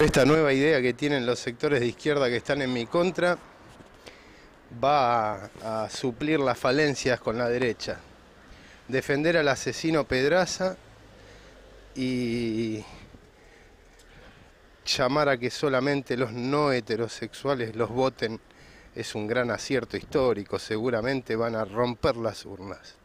Esta nueva idea que tienen los sectores de izquierda que están en mi contra va a suplir las falencias con la derecha. Defender al asesino Pedraza y llamar a que solamente los no heterosexuales los voten es un gran acierto histórico. Seguramente van a romper las urnas.